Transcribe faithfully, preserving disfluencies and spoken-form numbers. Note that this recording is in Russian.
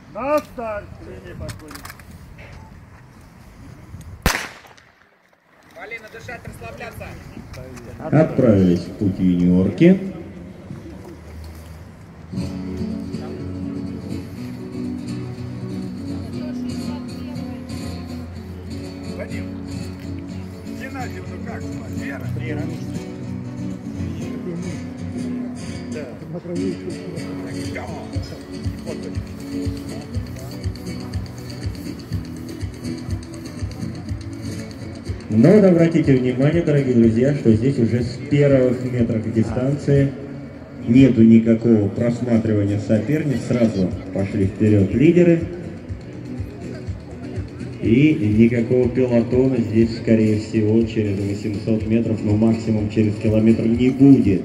На старт. Линии подходим. Полина, дышать, расслабляться. Отправились в путь юниорки. Вадим. Геннадий, ну как? Вера. Вера. Да. Но вот обратите внимание, дорогие друзья, что здесь уже с первых метров дистанции нету никакого просматривания соперниц, сразу пошли вперед лидеры. И никакого пелотона здесь, скорее всего, через восемьсот метров, но максимум через километр не будет.